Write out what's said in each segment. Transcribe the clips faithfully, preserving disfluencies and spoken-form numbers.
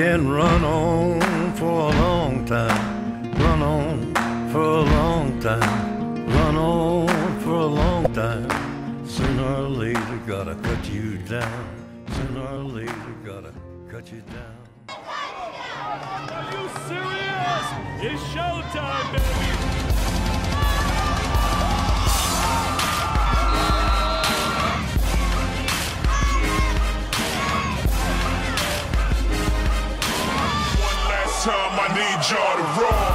can run on for a long time, run on for a long time, run on for a long time. Sooner or later gotta cut you down, sooner or later gotta cut you down. Are you serious? It's showtime, baby! Time I need y'all to roll.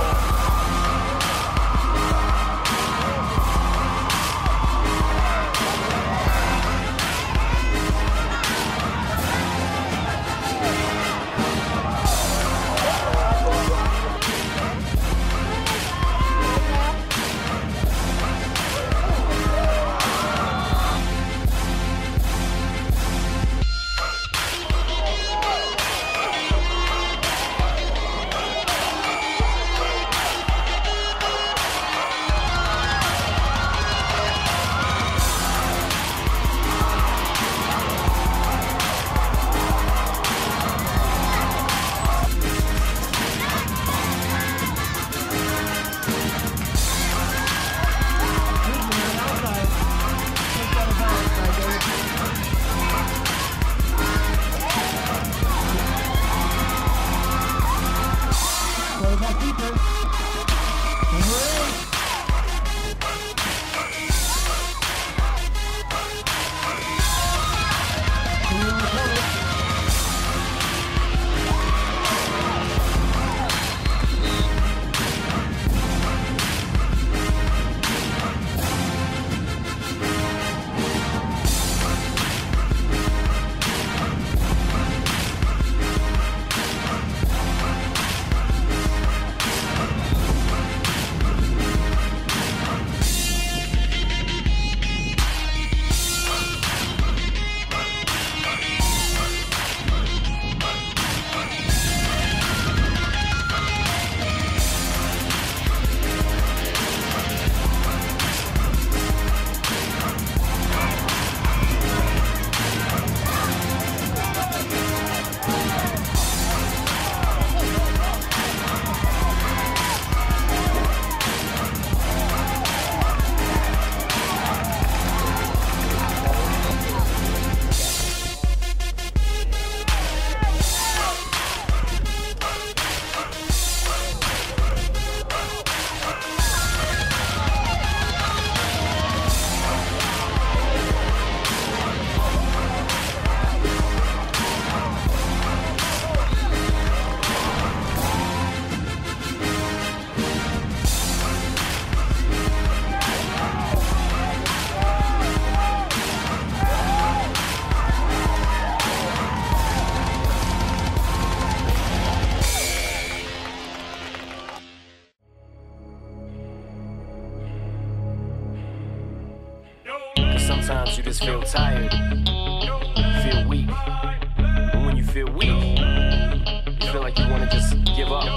Sometimes you just feel tired, feel weak. And when you feel weak, you feel like you want to just give up.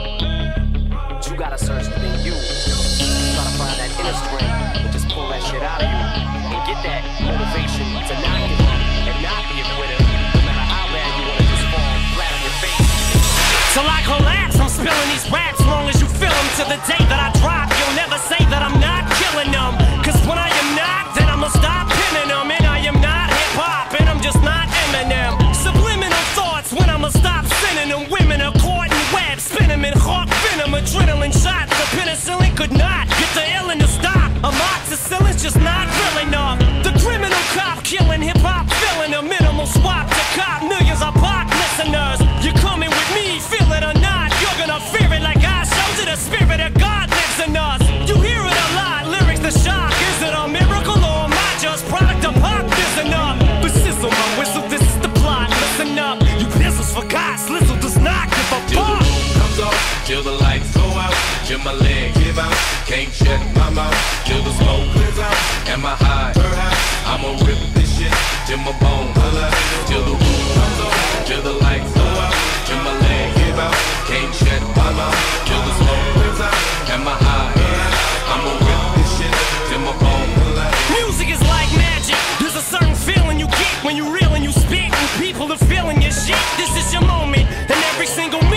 But you gotta search within you. Try to find that inner strength and just pull that shit out of you. And get that motivation to not give up and not be a quitter. No matter how bad you want to just fall flat on your face. Till I collapse, I'm spilling these raps. Long as you feel them to the day that I drop. You'll never say that I'm not killing them. Cause when I am not, then I'ma stop pinning them. And I am not hip-hop, and I'm just not Eminem. Subliminal thoughts when I'ma stop sending them. Women are caught in webs, spin them in hawk venom. Adrenaline shots, the penicillin could not get the illin to stop. Amoxicillin's just not real enough. The criminal cop killing hip-hop, filling a minimal swap to cop. Millions of pop listeners. You're coming with me, feel it or not. You're gonna fear it like I showed you. The spirit of God lives in us. You hear it a lot, lyrics the shock. Is it a miracle or am I just product of pop? Listen up, but sizzle my whistle, this is the plot. Listen up, you pistols for God, Slizzle does not give a Till the fuck. moon comes off, till the lights go out, till my leg give out, can't shut my mouth, till the smoke clears out, and my high, I'ma rip this shit till my bone holla, till the roof comes off, till the lights go out, till my leg give out, can't shut my mouth, till the smoke clears out, and my high, I'ma rip this shit till my bone holla. Music is like magic, there's a certain feeling you get when you reel and you spit, and people are feeling your shit. This is your moment, and every single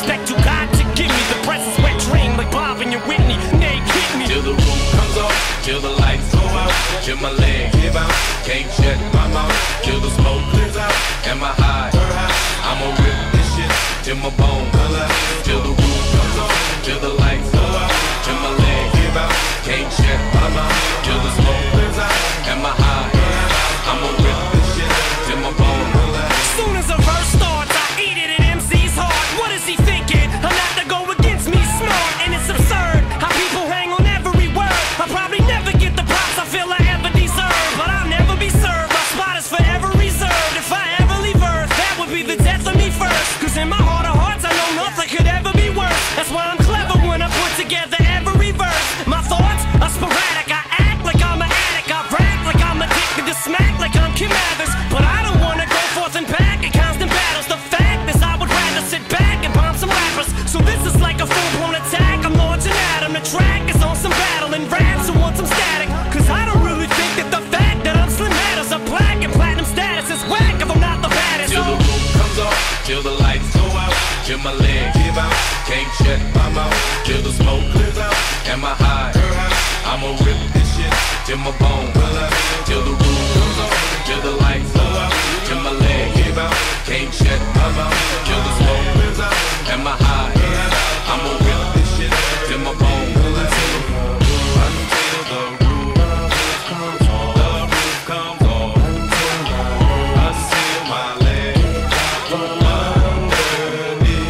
respect you got to give me. The press is wet dream like Bob and your Whitney. Nay, kick me. Till the roof comes off, till the lights go out, till my legs give out, can't shut my mouth, till the smoke clears out, and my high, I'ma rip this shit till my bones collapse, till the roof comes off, till the lights go out, till my legs give out, can't shut my mouth, till the smoke clears out, and my high, I'ma rip this shit till my bones collapse. Soon as a verse starts, I eat it in M C's heart. What is he thinking? I'm not to go against me, smart, and it's absurd how people hang on every word. I probably never get the props I feel I ever deserve, but I'll never be served. My spot is forever reserved. If I ever leave Earth, that would be the death of me first. Cause in my heart of hearts, I know nothing could ever be worse. That's why I'm clever when I put together every verse. My thoughts are sporadic. I act like I'm an addict. I rap like I'm addicted to smack like I'm Kim Mathers. But I don't wanna go forth and back in constant battles. The fact is I would rather sit back and bomb some rappers. So this is like a full-blown attack. I'm launching at 'em. The track is on some battle and raps who want some static. Cause I don't really think that the fact that I'm Slim matters. A black and platinum status is whack if I'm not the baddest. Till the roof comes off, till the lights go out, till my legs give out, can't shut my mouth, till the smoke clears out, and my high, I'ma rip this shit till my bones collapse, till the roof comes off, till the lights go out, till my legs give out, can't shut my mouth, till the smoke clears out, and my high, I'ma rip this shit till my bones collapse, until the roof comes off, the roof comes off, I seal my legs underneath me.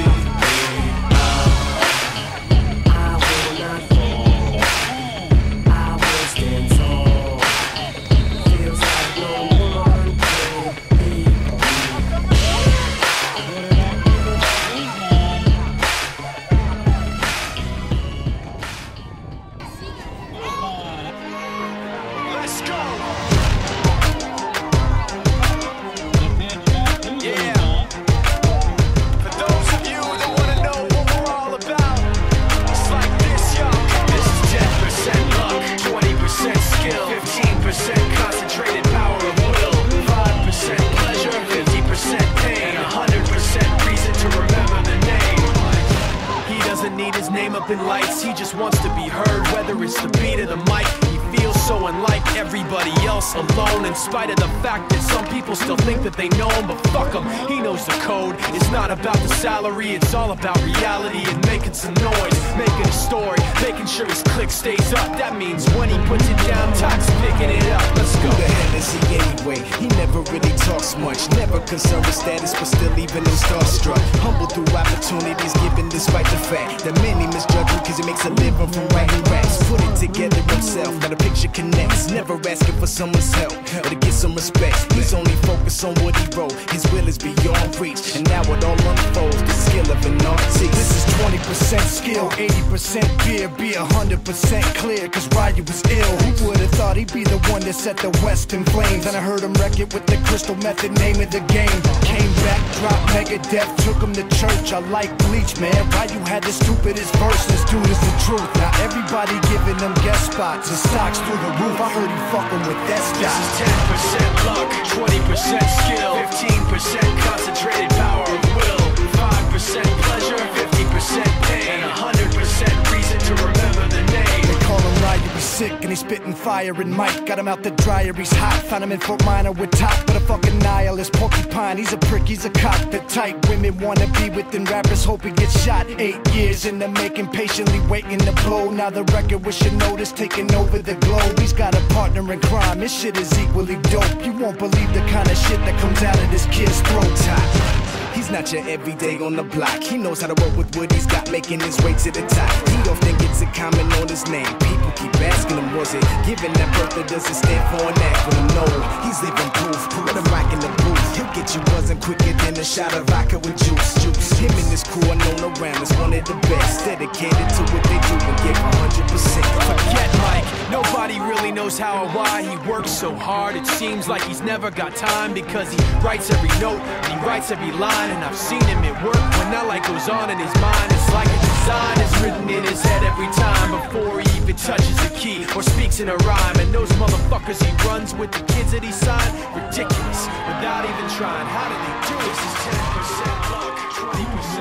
I will not fall. I will stand tall. Feels like no one can beat me. Let's go. Yeah. For those of you that want to know what we're all about, it's like this, y'all. This is ten percent luck, twenty percent skill, fifteen percent concentrated power of will, five percent pleasure, fifty percent pain, one hundred percent reason to remember the name. He doesn't need his name up in lights, he just wants to be heard, whether it's the beat of the mic. He feels so unlike everybody else, alone, in spite of the fact that some people still think that they know him, but fuck him, he knows the code. It's not about the salary, it's all about reality and making some noise, making a story, making sure his click stays up. That means when he puts it down, Tox picking it up. Let's go. Who the hell is he anyway? He never really talks much, never concerned with status, but still even him starstruck. Humble through opportunities given despite the fact that many misjudge him cause he makes a living from writing raps. Put it together himself, now the picture connects, never asking for someone's help or to get some respect. He's only focused on what he wrote, his will is beyond reach, and now it all unfolds, the skill of an artist. This is twenty percent skill, eighty percent beer, be one hundred percent clear, cause Ryu was ill. Who would've thought he'd be the one that set the West in flames? And I heard him wreck it with the Crystal Method, name of the game. Came back, dropped Megadeth, took him to church. I like Bleach, man. Ryu had the stupidest verse, this dude is the truth. Now everybody giving them guest spots and stocks through the roof. I heard he fucking with that This stock. is ten percent luck, twenty percent skill, fifteen percent concentrated power of will, five percent pleasure, fifty percent pain, and one hundred percent reason to remember the name. They call him Ryu, he's sick and he's spitting fire and Mike got him out the dryer, he's hot. Found him in Fort Minor with top, but a fucking nihilist porcupine. He's a prick, he's a cop. The type women wanna be within rappers, hope he gets shot. Eight years in the making, patiently waiting to blow. Now the record with your notice taking over the globe. He's got a partner in crime, his shit is equally dope. You won't believe the kind of shit that comes out of this kid's throat. Top. He's not your everyday on the block. He knows how to work with what he's got, making his way to the top. He don't think it's a comment on his name. People keep asking him, was it given that birth that doesn't stand for an acronym? No, he's living proof. Put him back in the booth. He'll get you buzzing quicker than a shot of vodka with juice. Juice. Him and his crew are known around as one of the best, dedicated to what they do and give one hundred percent. Forget Mike, nobody really knows how or why he works so hard. It seems like he's never got time because he writes every note and he writes every line. And I've seen him at work when that light goes on in his mind. It's like a design is written in his head every time before he even touches a key or speaks in a rhyme. And those motherfuckers he runs with, the kids that he signed, ridiculous, without even trying. How did they do it? This is ten percent luck, twenty percent